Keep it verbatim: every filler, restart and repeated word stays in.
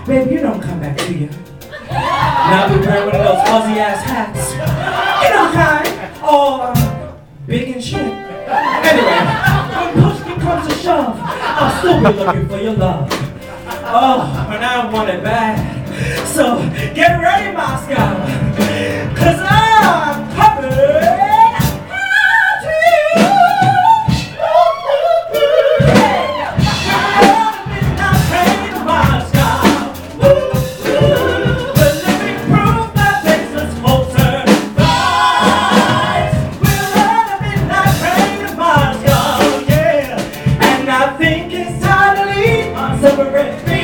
Baby, you don't come back, do you? Now we wearing one of those fuzzy ass hats. You know, kind. All um, big and shit. Anyway, when push becomes a shove, I'll still be looking for your love. Oh, and I want it bad. So get ready, Moscow. Cause I'm coming to you. Separate.